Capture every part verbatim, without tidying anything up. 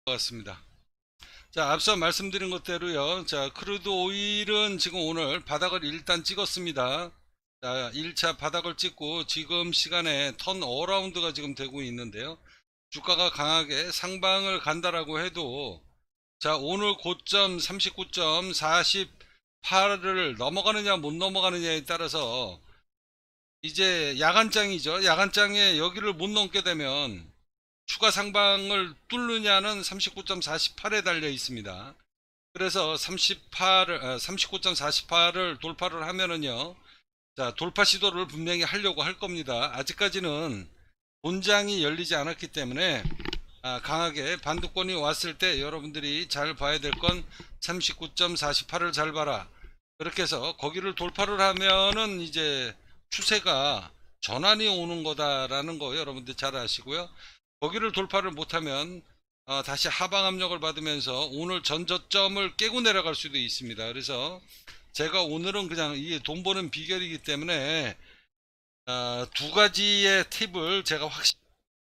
같습니다. 자, 앞서 말씀드린 것대로요. 자, 크루드 오일은 지금 오늘 바닥을 일단 찍었습니다. 자, 일 차 바닥을 찍고 지금 시간에 턴 어라운드가 지금 되고 있는데요. 주가가 강하게 상방을 간다라고 해도 자, 오늘 고점 삼십구 점 사팔을 넘어가느냐 못 넘어가느냐에 따라서 이제 야간장이죠. 야간장에 여기를 못 넘게 되면 추가 상방을 뚫느냐는 삼십구 점 사팔에 달려 있습니다. 그래서 삼십팔을, 삼십구 점 사팔을 돌파를 하면은요, 자, 돌파 시도를 분명히 하려고 할 겁니다. 아직까지는 본장이 열리지 않았기 때문에 아, 강하게 반도권이 왔을 때 여러분들이 잘 봐야 될 건 삼십구 점 사팔을 잘 봐라. 그렇게 해서 거기를 돌파를 하면은 이제 추세가 전환이 오는 거다라는 거 여러분들 잘 아시고요. 거기를 돌파를 못하면 어, 다시 하방 압력을 받으면서 오늘 전저점을 깨고 내려갈 수도 있습니다. 그래서 제가 오늘은 그냥 이게 돈 버는 비결이기 때문에 어, 두 가지의 팁을 제가 확실히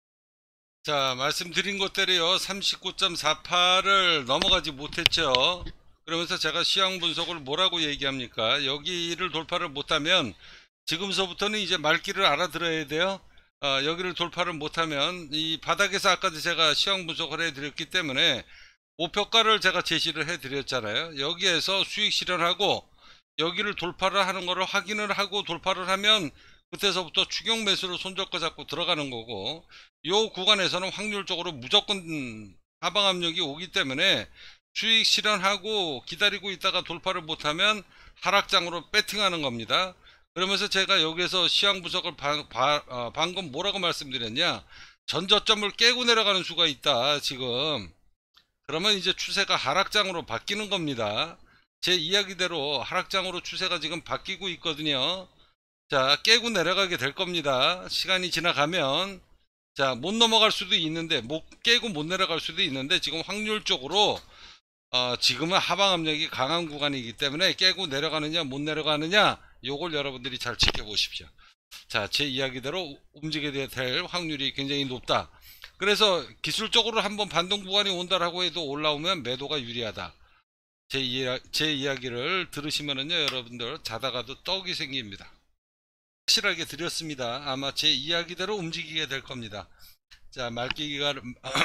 자 말씀드린 것대로요 삼십구 점 사팔을 넘어가지 못했죠. 그러면서 제가 시황 분석을 뭐라고 얘기합니까? 여기를 돌파를 못하면 지금서부터는 이제 말귀를 알아들어야 돼요. 어, 여기를 돌파를 못하면 이 바닥에서 아까도 제가 시황 분석을 해드렸기 때문에 목표가를 제가 제시를 해드렸잖아요. 여기에서 수익 실현하고 여기를 돌파를 하는 거를 확인을 하고 돌파를 하면 그때서부터 추격 매수를 손잡고 잡고 들어가는 거고 요 구간에서는 확률적으로 무조건 하방 압력이 오기 때문에 수익 실현하고 기다리고 있다가 돌파를 못하면 하락장으로 배팅하는 겁니다. 그러면서 제가 여기에서 시황 분석을 바, 바, 어, 방금 뭐라고 말씀드렸냐, 전저점을 깨고 내려가는 수가 있다 지금. 그러면 이제 추세가 하락장으로 바뀌는 겁니다. 제 이야기대로 하락장으로 추세가 지금 바뀌고 있거든요. 자, 깨고 내려가게 될 겁니다. 시간이 지나가면 자, 못 넘어갈 수도 있는데 못 깨고 못 내려갈 수도 있는데 지금 확률적으로 어, 지금은 하방 압력이 강한 구간이기 때문에 깨고 내려가느냐 못 내려가느냐 요걸 여러분들이 잘 지켜보십시오. 자, 제 이야기대로 움직이게 될 확률이 굉장히 높다. 그래서 기술적으로 한번 반동 구간이 온다라고 해도 올라오면 매도가 유리하다. 제, 이야, 제 이야기를 들으시면은요 여러분들 자다가도 떡이 생깁니다. 확실하게 드렸습니다. 아마 제 이야기대로 움직이게 될 겁니다. 자, 말기가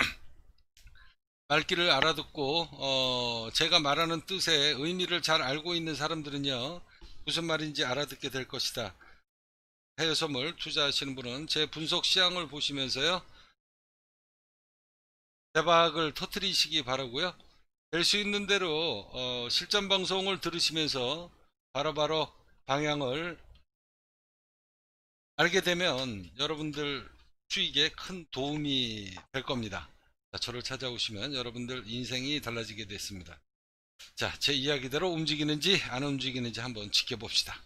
말귀를 알아듣고 어, 제가 말하는 뜻의 의미를 잘 알고 있는 사람들은요 무슨 말인지 알아듣게 될 것이다. 해외 선물 투자하시는 분은 제 분석 시향을 보시면서요 대박을 터트리시기 바라고요. 될 수 있는 대로 어, 실전 방송을 들으시면서 바로바로 방향을 알게 되면 여러분들 수익에 큰 도움이 될 겁니다. 자, 저를 찾아오시면 여러분들 인생이 달라지게 됐습니다. 자, 제 이야기대로 움직이는지 안 움직이는지 한번 지켜봅시다.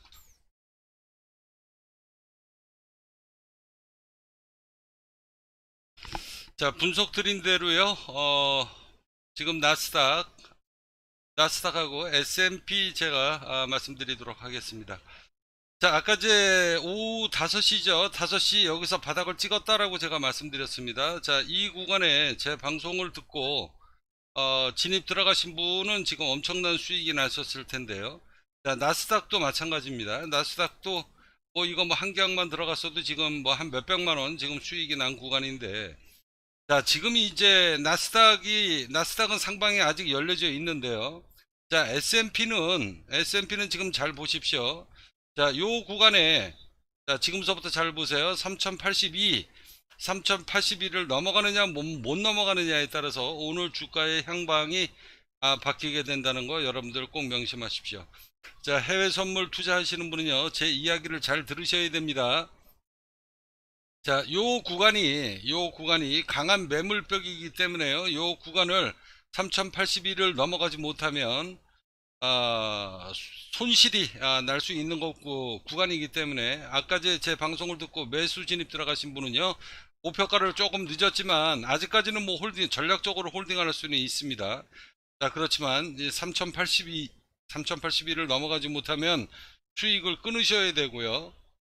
자, 분석 드린 대로요. 어, 지금 나스닥, 나스닥하고 에스앤피 제가 아, 말씀드리도록 하겠습니다. 자, 아까 제 오후 다섯 시죠. 다섯 시 여기서 바닥을 찍었다라고 제가 말씀드렸습니다. 자, 이 구간에 제 방송을 듣고 어, 진입 들어가신 분은 지금 엄청난 수익이 나셨을 텐데요. 자, 나스닥도 마찬가지입니다. 나스닥도 뭐 이거 뭐 한 개항만 들어갔어도 지금 뭐 한 몇백만 원 지금 수익이 난 구간인데 자, 지금 이제 나스닥이 나스닥은 상방에 아직 열려져 있는데요. 자, 에스앤피는 에스앤피는 지금 잘 보십시오. 자, 요 구간에 자, 지금서부터 잘 보세요. 삼천팔십이 삼천팔십이를 넘어가느냐 못, 못 넘어가느냐에 따라서 오늘 주가의 향방이 아, 바뀌게 된다는 거 여러분들 꼭 명심하십시오. 자, 해외 선물 투자하시는 분은요 제 이야기를 잘 들으셔야 됩니다. 자, 요 구간이 요 구간이 강한 매물벽이기 때문에요 요 구간을 삼천팔십일을 넘어가지 못하면 아, 손실이 아, 날 수 있는 거, 구, 구간이기 때문에 아까 제, 제 방송을 듣고 매수 진입 들어가신 분은요 목표가를 조금 늦었지만 아직까지는 뭐 홀딩 전략적으로 홀딩할 수는 있습니다. 자, 그렇지만 삼천팔십이 삼천팔십일을 넘어가지 못하면 수익을 끊으셔야 되고요.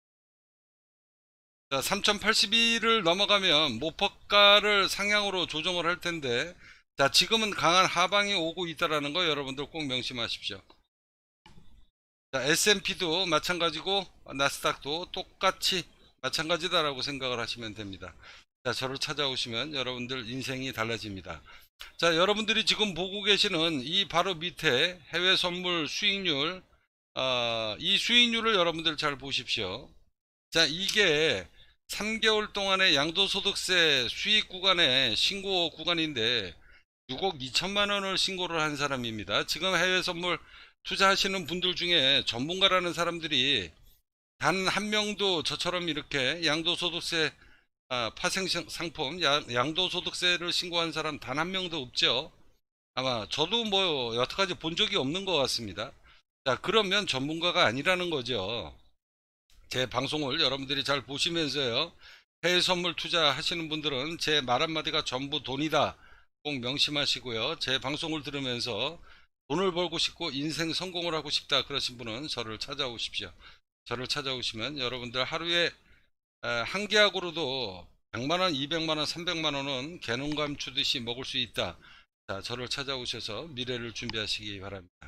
자, 삼천팔십일을 넘어가면 목표가를 상향으로 조정을 할 텐데 자, 지금은 강한 하방이 오고 있다라는 거 여러분들 꼭 명심하십시오. 자, 에스앤피도 마찬가지고 나스닥도 똑같이 마찬가지다라고 생각을 하시면 됩니다. 자, 저를 찾아오시면 여러분들 인생이 달라집니다. 자, 여러분들이 지금 보고 계시는 이 바로 밑에 해외 선물 수익률, 어, 이 수익률을 여러분들 잘 보십시오. 자, 이게 삼 개월 동안의 양도소득세 수익 구간의 신고 구간인데 육억 이천만 원을 신고를 한 사람입니다. 지금 해외 선물 투자하시는 분들 중에 전문가라는 사람들이 단 한 명도 저처럼 이렇게 양도소득세 아, 파생 상품 양도소득세를 신고한 사람 단 한 명도 없죠. 아마 저도 뭐 여태까지 본 적이 없는 것 같습니다. 자, 그러면 전문가가 아니라는 거죠. 제 방송을 여러분들이 잘 보시면서요, 해외 선물 투자하시는 분들은 제 말 한마디가 전부 돈이다 꼭 명심하시고요. 제 방송을 들으면서 돈을 벌고 싶고 인생 성공을 하고 싶다 그러신 분은 저를 찾아오십시오. 저를 찾아오시면 여러분들 하루에 한 계약으로도 백만 원, 이백만 원, 삼백만 원은 개눈감 주듯이 먹을 수 있다. 자, 저를 찾아오셔서 미래를 준비하시기 바랍니다.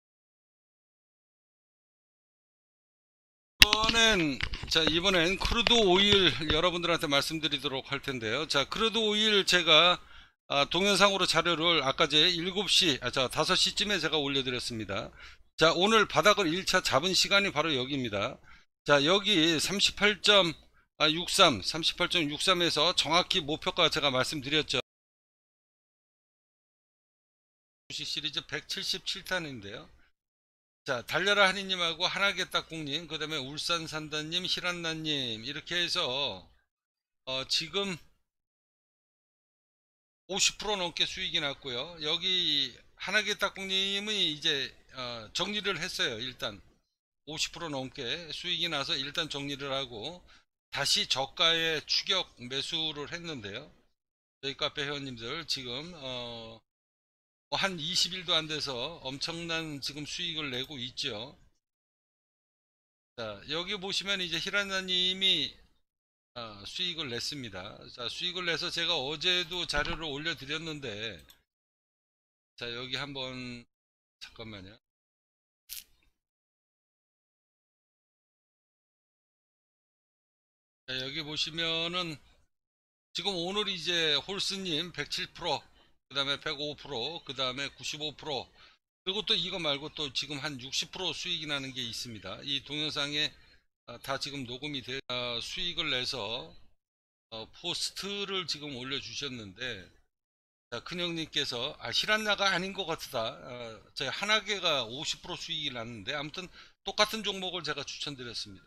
이번엔 자 이번엔 크루드 오일 여러분들한테 말씀드리도록 할 텐데요. 자, 크루드 오일 제가 아, 동영상으로 자료를 아까 제 일곱 시 아, 자 다섯 시쯤에 제가 올려드렸습니다. 자, 오늘 바닥을 일 차 잡은 시간이 바로 여기입니다. 자, 여기 삼십팔 점 육삼 삼십팔 점 육삼에서 정확히 목표가 제가 말씀드렸죠. 주식 시리즈 백칠십칠 탄인데요. 자, 달려라 하니님하고 하나개딱국님, 그 다음에 울산산다님, 히란나님 이렇게 해서 어, 지금 오십 퍼센트 넘게 수익이 났고요. 여기 하나개딱국님이 이제 어, 정리를 했어요. 일단 오십 퍼센트 넘게 수익이 나서 일단 정리를 하고 다시 저가에 추격 매수를 했는데요. 저희 카페 회원님들 지금 어, 한 이십 일도 안 돼서 엄청난 지금 수익을 내고 있죠. 자, 여기 보시면 이제 히라나님이 아, 수익을 냈습니다. 자, 수익을 내서 제가 어제도 자료를 올려드렸는데, 자, 여기 한번, 잠깐만요. 자, 여기 보시면은, 지금 오늘 이제 홀스님 백칠 퍼센트, 그 다음에 백오 퍼센트, 그 다음에 구십오 퍼센트, 그리고 또 이거 말고 또 지금 한 육십 퍼센트 수익이 나는 게 있습니다. 이 동영상에 아, 다 지금 녹음이 돼, 아, 수익을 내서 어, 포스트를 지금 올려주셨는데, 자, 큰형님께서 아, 실한나가 아닌 것 같다. 아, 저희 하나개가 오십 퍼센트 수익이 났는데 아무튼 똑같은 종목을 제가 추천드렸습니다.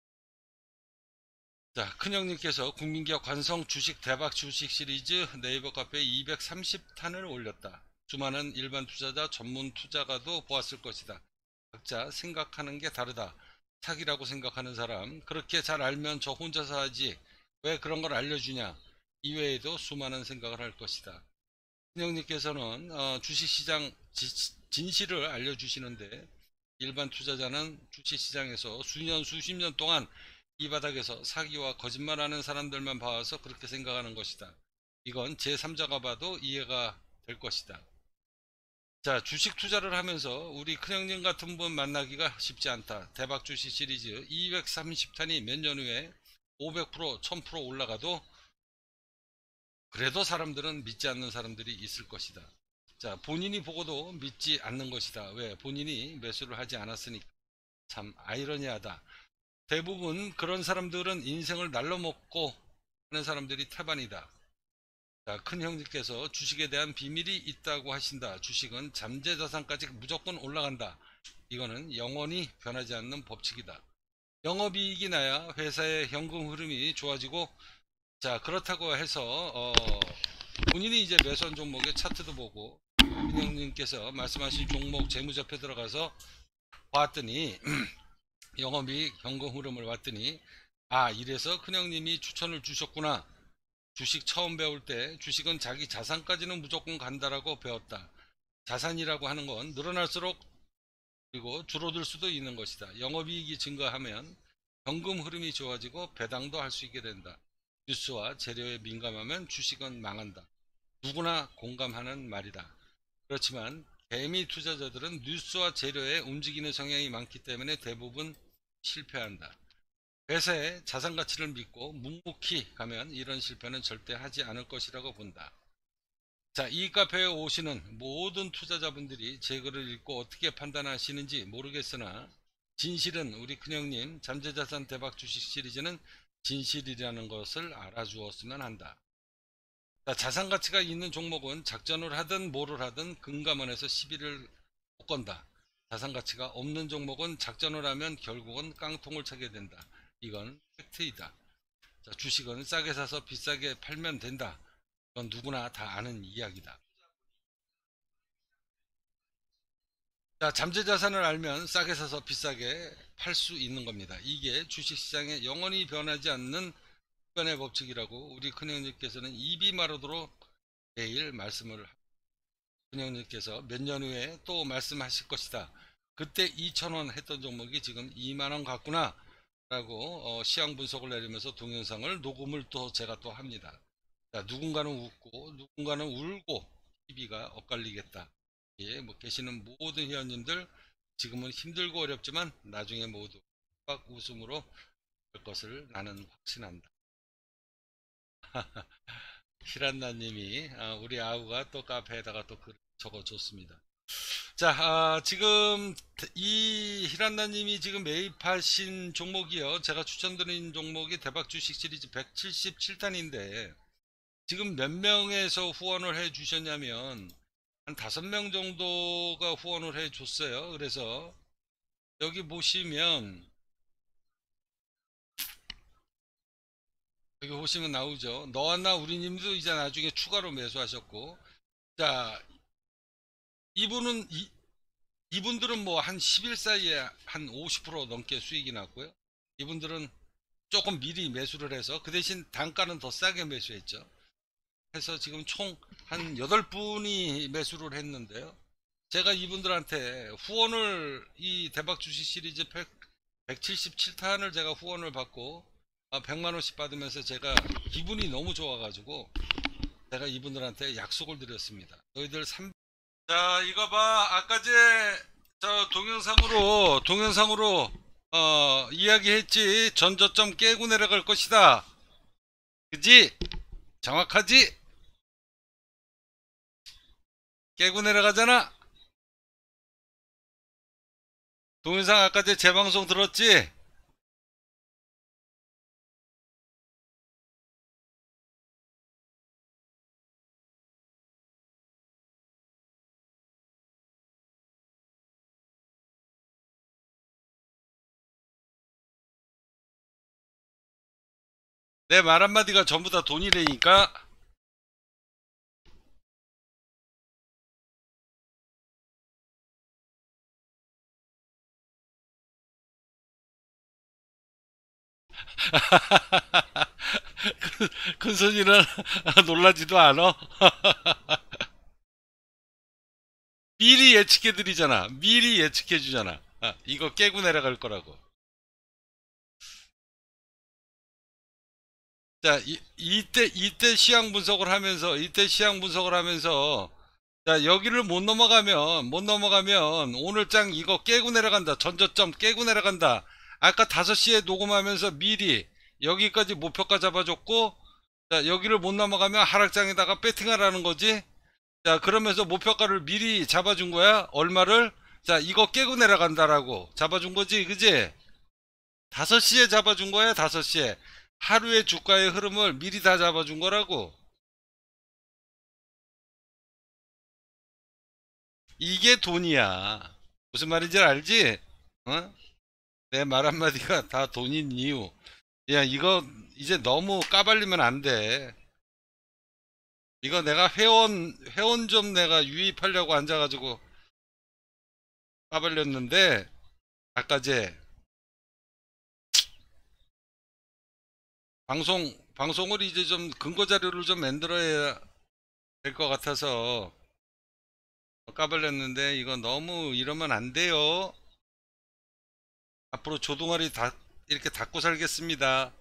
자, 큰형님께서 국민기업 관성 주식 대박 주식 시리즈 네이버 카페에 이백삼십 탄을 올렸다. 수많은 일반 투자자 전문 투자가도 보았을 것이다. 각자 생각하는 게 다르다. 사기라고 생각하는 사람 그렇게 잘 알면 저 혼자서 하지 왜 그런 걸 알려주냐. 이외에도 수많은 생각을 할 것이다. 신영님께서는 어, 주식시장 지, 진실을 알려주시는데 일반 투자자는 주식시장에서 수년 수십 년 동안 이 바닥에서 사기와 거짓말하는 사람들만 봐서 그렇게 생각하는 것이다. 이건 제삼자가 봐도 이해가 될 것이다. 자, 주식 투자를 하면서 우리 큰형님 같은 분 만나기가 쉽지 않다. 대박 주식 시리즈 이백삼십 탄이 몇 년 후에 오백 퍼센트, 천 퍼센트 올라가도 그래도 사람들은 믿지 않는 사람들이 있을 것이다. 자, 본인이 보고도 믿지 않는 것이다. 왜? 본인이 매수를 하지 않았으니까. 참 아이러니하다. 대부분 그런 사람들은 인생을 날려먹고 하는 사람들이 태반이다. 자, 큰 형님께서 주식에 대한 비밀이 있다고 하신다. 주식은 잠재자산까지 무조건 올라간다. 이거는 영원히 변하지 않는 법칙이다. 영업이익이 나야 회사의 현금 흐름이 좋아지고, 자, 그렇다고 해서 어, 본인이 이제 매수한 종목의 차트도 보고 민영님께서 말씀하신 종목 재무제표 들어가서 봤더니 영업이익 현금 흐름을 봤더니 아, 이래서 큰형님이 추천을 주셨구나. 주식 처음 배울 때 주식은 자기 자산까지는 무조건 간다라고 배웠다. 자산이라고 하는 건 늘어날수록 그리고 줄어들 수도 있는 것이다. 영업이익이 증가하면 현금 흐름이 좋아지고 배당도 할 수 있게 된다. 뉴스와 재료에 민감하면 주식은 망한다. 누구나 공감하는 말이다. 그렇지만 개미 투자자들은 뉴스와 재료에 움직이는 성향이 많기 때문에 대부분 실패한다. 회사의 자산 가치를 믿고 묵묵히 가면 이런 실패는 절대 하지 않을 것이라고 본다. 자, 이 카페에 오시는 모든 투자자분들이 제 글을 읽고 어떻게 판단하시는지 모르겠으나 진실은 우리 큰형님 잠재자산 대박 주식 시리즈는 진실이라는 것을 알아주었으면 한다. 자, 자산 가치가 있는 종목은 작전을 하든 뭐를 하든 금감원에서 시비를 못 건다. 자산 가치가 없는 종목은 작전을 하면 결국은 깡통을 차게 된다. 이건 팩트이다. 자, 주식은 싸게 사서 비싸게 팔면 된다. 이건 누구나 다 아는 이야기다. 자, 잠재자산을 알면 싸게 사서 비싸게 팔 수 있는 겁니다. 이게 주식시장에 영원히 변하지 않는 주간의 법칙이라고 우리 큰형님께서는 입이 마르도록 매일 말씀을 합니다. 큰형님께서 몇 년 후에 또 말씀하실 것이다. 그때 이천 원 했던 종목이 지금 이만 원 같구나 라고 어, 시황 분석을 내리면서 동영상을 녹음을 또 제가 또 합니다. 자, 누군가는 웃고 누군가는 울고 티비가 엇갈리겠다. 예, 뭐 계시는 모든 회원님들 지금은 힘들고 어렵지만 나중에 모두 빡 웃음으로 될 것을 나는 확신한다. 히란나님이 아, 우리 아우가 또 카페에다가 또 글 적어줬습니다. 자, 아, 지금 이 히란나님이 지금 매입하신 종목이요. 제가 추천드린 종목이 대박 주식 시리즈 백칠십칠 탄인데 지금 몇 명에서 후원을 해 주셨냐면 한 다섯 명 정도가 후원을 해 줬어요. 그래서 여기 보시면 여기 보시면 나오죠. 너와 나 우리님도 이제 나중에 추가로 매수하셨고, 자, 이분은 이, 이분들은 뭐 한 십 일 사이에 한 오십 퍼센트 넘게 수익이 났고요. 이분들은 조금 미리 매수를 해서 그 대신 단가는 더 싸게 매수했죠. 해서 지금 총 한 여덟 분이 매수를 했는데요. 제가 이분들한테 후원을 이 대박 주식 시리즈 백칠십칠 탄을 제가 후원을 받고 백만 원씩 받으면서 제가 기분이 너무 좋아가지고 제가 이분들한테 약속을 드렸습니다. 너희들 삼... 자, 이거 봐. 아까 제 저 동영상으로 동영상으로 어, 이야기했지. 전저점 깨고 내려갈 것이다. 그지? 정확하지? 깨고 내려가잖아. 동영상 아까 제 재방송 들었지? 내 말 한마디가 전부 다 돈이라니까. 큰 손이는 놀라지도 않아. 미리 예측해 드리잖아. 미리 예측해 주잖아. 아, 이거 깨고 내려갈 거라고. 자, 이, 이때 이때 시향 분석을 하면서 이때 시향 분석을 하면서 자, 여기를 못 넘어가면 못 넘어가면 오늘 장 이거 깨고 내려간다. 전저점 깨고 내려간다. 아까 다섯 시에 녹음하면서 미리 여기까지 목표가 잡아줬고 자, 여기를 못 넘어가면 하락장에다가 배팅하라는 거지. 자, 그러면서 목표가를 미리 잡아준 거야. 얼마를? 자, 이거 깨고 내려간다라고 잡아준 거지. 그지? 다섯 시에 잡아준 거야. 다섯 시에. 하루의 주가의 흐름을 미리 다 잡아준 거라고. 이게 돈이야. 무슨 말인지 알지? 어? 내 말 한마디가 다 돈인 이유. 야, 이거 이제 너무 까발리면 안 돼. 이거 내가 회원, 회원 좀 내가 유입하려고 앉아가지고 까발렸는데, 아까 제 방송, 방송을 이제 좀 근거 자료를 좀 만들어야 될 것 같아서 까발렸는데, 이거 너무 이러면 안 돼요. 앞으로 조동아리 다, 이렇게 닫고 살겠습니다.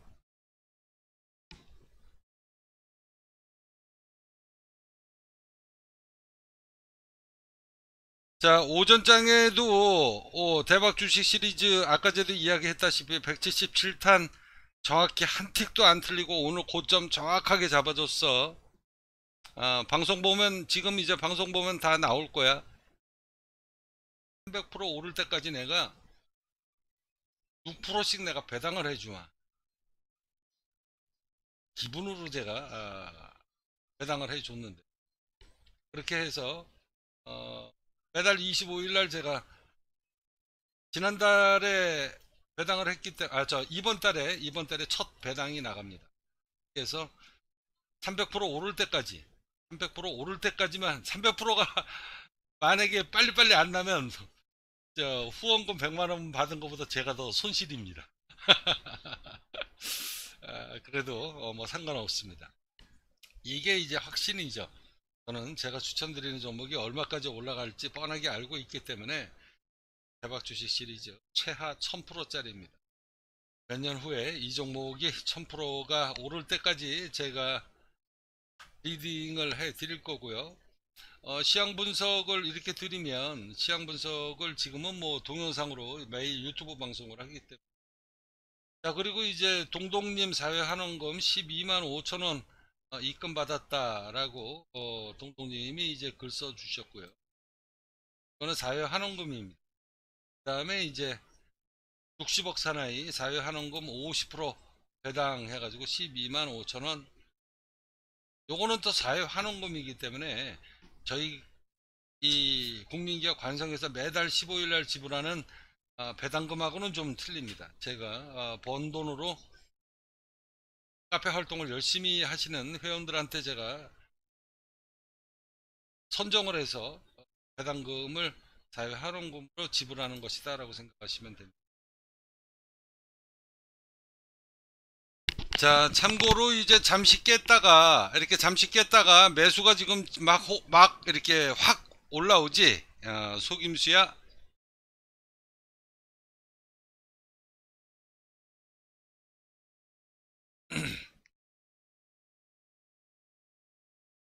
자, 오전장에도 어, 대박 주식 시리즈 아까 전에 이야기했다시피 백칠십칠 탄 정확히 한 틱도 안 틀리고 오늘 고점 정확하게 잡아줬어. 아, 방송 보면 지금 이제 방송 보면 다 나올 거야. 삼백 퍼센트 오를 때까지 내가 육 퍼센트씩 내가 배당을 해주마. 기분으로 제가 아, 배당을 해줬는데 그렇게 해서 어, 매달 이십오 일 날 제가 지난달에 배당을 했기 때문에 아 저 이번 달에 이번 달에 첫 배당이 나갑니다. 그래서 삼백 퍼센트 오를 때까지 삼백 퍼센트 오를 때까지만 삼백 퍼센트가 만약에 빨리빨리 안 나면 저 후원금 백만 원 받은 것보다 제가 더 손실입니다. 아, 그래도 어, 뭐 상관없습니다. 이게 이제 확신이죠. 저는 제가 추천드리는 종목이 얼마까지 올라갈지 뻔하게 알고 있기 때문에 대박 주식 시리즈 최하 천 퍼센트짜리입니다. 몇 년 후에 이 종목이 천 퍼센트가 오를 때까지 제가 리딩을 해 드릴 거고요. 어, 시향 분석을 이렇게 드리면 시향 분석을 지금은 뭐 동영상으로 매일 유튜브 방송을 하기 때문에 자 그리고 이제 동동님 사회한원금 십이만 오천 원 어, 입금 받았다라고 어, 동동님이 이제 글 써 주셨고요. 이거는 사회한원금입니다. 그 다음에 이제 육십억 사나이 사회한원금 오십 퍼센트 배당 해가지고 십이만 오천 원 요거는 또 사회한원금이기 때문에 저희 이 국민기업 관성에서 매달 십오 일 날 지불하는 어, 배당금하고는 좀 틀립니다. 제가 어, 번 돈으로 카페 활동을 열심히 하시는 회원들한테 제가 선정을 해서 배당금을 사회한원금으로 지불하는 것이다 라고 생각하시면 됩니다. 자 참고로 이제 잠시 깼다가 이렇게 잠시 깼다가 매수가 지금 막, 호, 막 이렇게 확 올라오지 어, 속임수야.